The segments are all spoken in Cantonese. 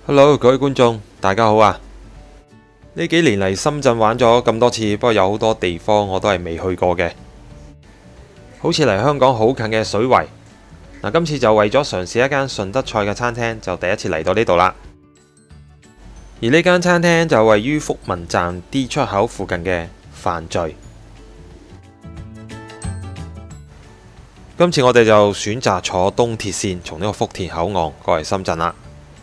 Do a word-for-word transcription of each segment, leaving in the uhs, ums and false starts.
Hello， 各位觀眾，大家好啊！呢幾年嚟深圳玩咗咁多次，不過有好多地方我都係未去過嘅，好似嚟香港好近嘅水圍。嗱，今次就為咗嘗試一間順德菜嘅餐廳，就第一次嚟到呢度啦。而呢間餐廳就位於福民站 D 出口附近嘅飯聚。今次我哋就選擇坐東鐵線，從呢個福田口岸過嚟深圳啦。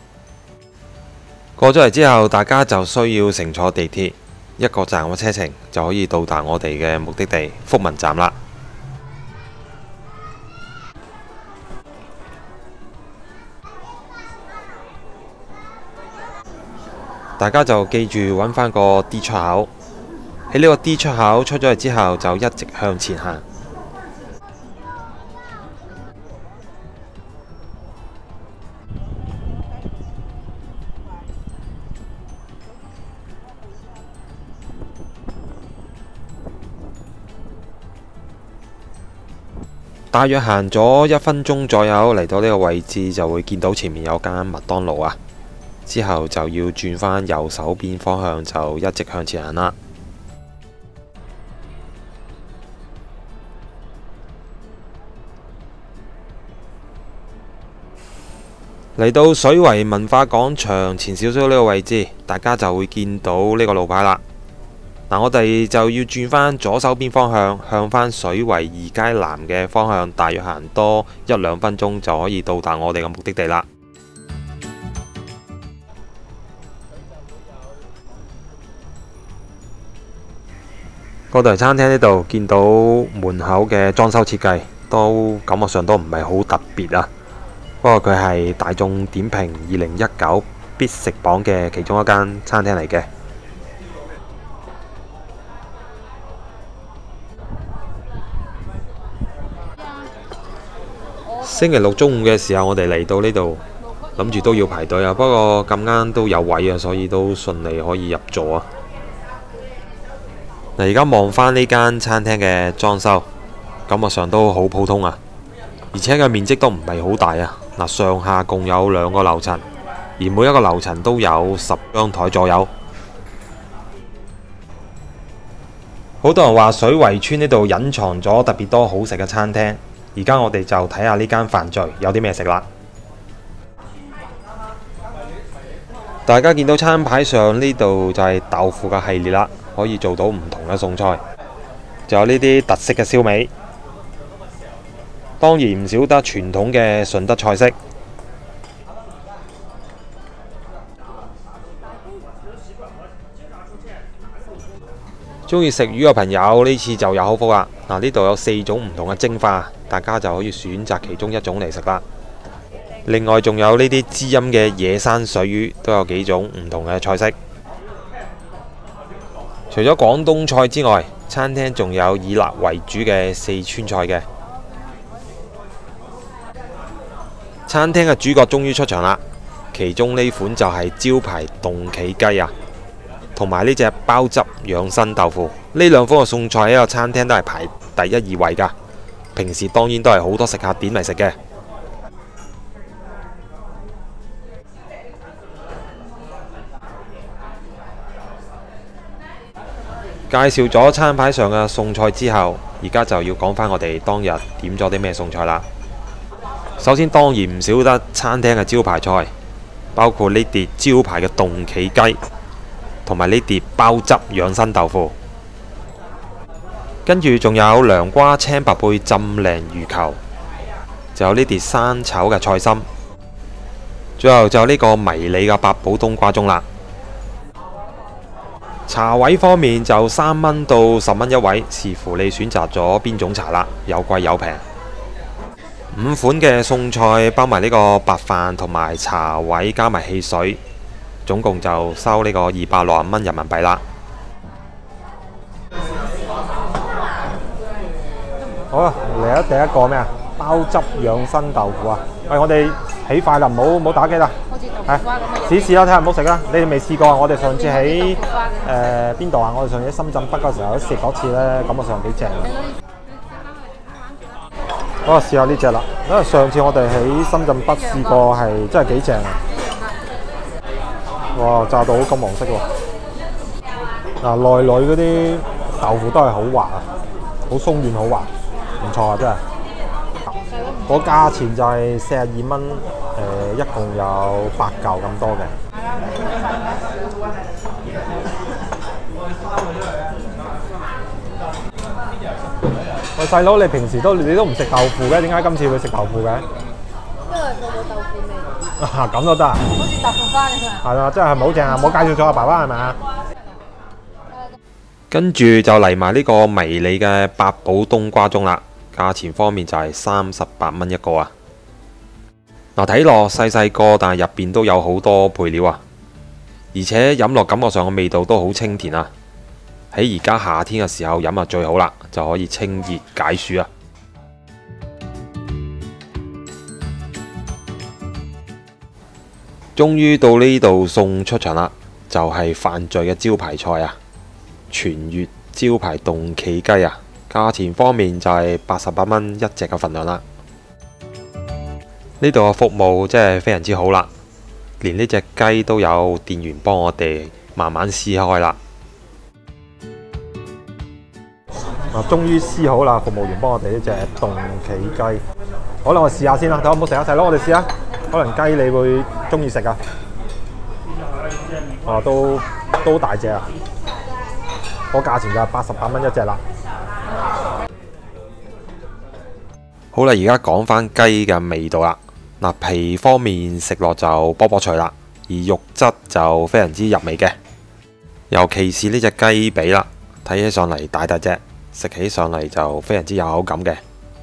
過咗嚟之後，大家就需要乘坐地鐵，一個站嘅車程就可以到達我哋嘅目的地福民站啦。大家就記住揾返個 D 出口，喺呢個 D 出口出咗嚟之後，就一直向前行。大約行咗一分鐘左右，嚟到呢個位置就會見到前面有間麥當勞啊。之後就要轉返右手邊方向，就一直向前行啦。嚟到水圍文化廣場前少少呢個位置，大家就會見到呢個路牌啦。嗱，我哋就要轉返左手邊方向，向返水圍二街南嘅方向，大約行多一兩分鐘就可以到達我哋嘅目的地啦。過到嚟餐廳呢度，見到門口嘅裝修設計都感覺上都唔係好特別啊。不過佢係大眾點評二零一九必食榜嘅其中一間餐廳嚟嘅。星期六中午嘅時候，我哋嚟到呢度，諗住都要排隊啊。不過咁啱都有位啊，所以都順利可以入座啊。嗱，而家望返呢間餐廳嘅裝修，感覺上都好普通啊，而且嘅面積都唔係好大啊。嗱，上下共有兩個樓層，而每一個樓層都有十張台左右。好多人話水圍村呢度隱藏咗特別多好食嘅餐廳，而家我哋就睇下呢間飯聚有啲咩食啦。大家見到餐牌上呢度就係豆腐嘅系列啦，可以做到唔同嘅餸菜，仲有呢啲特色嘅燒味，當然唔少得傳統嘅順德菜式。鍾意食魚嘅朋友呢次就有口福啦！嗱，呢度有四種唔同嘅蒸法，大家就可以選擇其中一種嚟食啦。另外仲有呢啲滋陰嘅野生水魚，都有幾種唔同嘅菜式。除咗廣東菜之外，餐廳仲有以辣為主嘅四川菜嘅。餐廳嘅主角終於出場啦，其中呢款就係招牌凍企雞啊，同埋呢隻鮑汁養生豆腐。呢兩款嘅餸菜喺個餐廳都係排第一二位噶，平時當然都係好多食客點嚟食嘅。介紹咗餐牌上嘅餸菜之後，而家就要講返我哋當日點咗啲咩餸菜啦。首先當然唔少得餐廳嘅招牌菜，包括呢碟招牌嘅凍企雞，同埋呢碟鮑汁養生豆腐。跟住仲有涼瓜青白配浸鯪魚球，仲有呢碟生炒嘅菜心，最後就有呢個迷你嘅八寶冬瓜盅啦。茶位方面就三蚊到十蚊一位，視乎你選擇咗邊種茶啦，有貴有平。五款嘅餸菜包埋呢個白飯同埋茶位加埋汽水，總共就收呢個二百六十蚊人民幣啦。好啊，嚟咗第一個咩啊？鮑汁養生豆腐啊！喂，我哋起快啦，唔好唔好打機啦。係試試啦，睇下唔好食啦。你哋未試過啊？我哋上次喺誒邊度啊？我哋上次喺深圳北嗰時候都食嗰次咧，感覺上幾正。我試下呢隻啦，因為上次我哋喺深圳北試過係真係幾正啊！ 哇，炸到好金黃色喎！嗱，內裏嗰啲豆腐都係好滑啊，好鬆軟好滑，唔錯啊，真係。個價錢就係四十二蚊，誒、呃，一共有八嚿咁多嘅。喂，細佬，你平時都你都唔食豆腐嘅，點解今次會食豆腐嘅？ 因為佢冇豆腐味。 啊，咁都得啊？ 好似豆腐花咁啊！ 係啊，真係好正啊！冇介紹咗阿爸爸係咪啊？ 跟住就嚟埋呢個迷你嘅八寶冬瓜盅啦，價錢方面就係三十八蚊一個啊！嗱，睇落細細個，但係入邊都有好多配料啊，而且飲落感覺上嘅味道都好清甜啊！喺而家夏天嘅時候飲啊最好啦，就可以清熱解暑啊！終於到呢度送出場啦，就係飯聚嘅招牌菜啊！全粵招牌凍企雞啊，價錢方面就係八十八蚊一隻嘅份量啦。呢度嘅服務真係非常之好啦，連呢隻雞都有店員幫我哋慢慢撕開啦。 啊，終於撕好啦！服務員幫我哋呢隻凍企雞，好啦，我試下先啦，睇好唔好食啊，細佬，我哋試下，可能雞你會中意食啊。啊，都都大隻啊！個價錢就係八十八蚊一隻啦。 好啦，而家講翻雞嘅味道啦。嗱，皮方面食落就波波脆啦，而肉質就非常之入味嘅。尤其是呢隻雞髀啦，睇起上嚟大大隻，食起上嚟就非常之有口感嘅。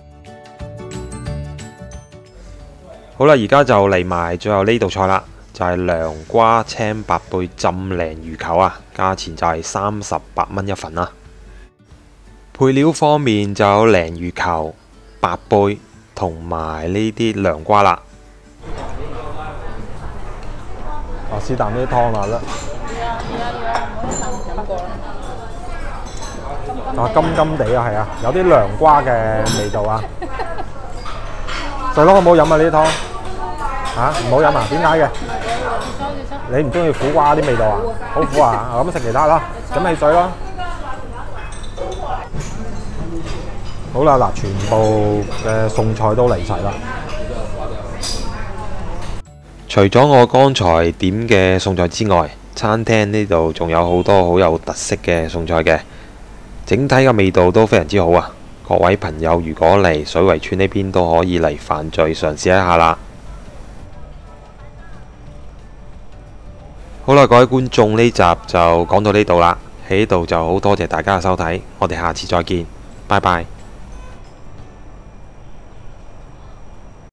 好啦，而家就嚟埋最後呢道菜啦，就係涼瓜青白貝浸鯪魚球啊，價錢就係三十八蚊一份啦。配料方面就有鯪魚球、白貝同埋呢啲涼瓜啦。 啊，試啖呢啲湯啦， 要啊要啊要啊，唔好一啖飲過啦。 啊，甘甘地啊，係啊，有啲涼瓜嘅味道啊。細佬，好唔好飲啊？呢啲湯嚇唔好飲啊？點解嘅？你唔中意苦瓜啲味道啊？好苦啊！咁食其他啦，飲汽水咯。好啦，嗱，全部嘅餸菜都嚟齊啦。 除咗我剛才點嘅餸菜之外，餐廳呢度仲有好多好有特色嘅餸菜嘅，整體嘅味道都非常之好啊！各位朋友如果嚟水圍村呢邊都可以嚟飯聚嘗試一下啦。好啦，各位觀眾，呢集就講到呢度啦，喺度就好多謝大家嘅收睇，我哋下次再見，拜拜。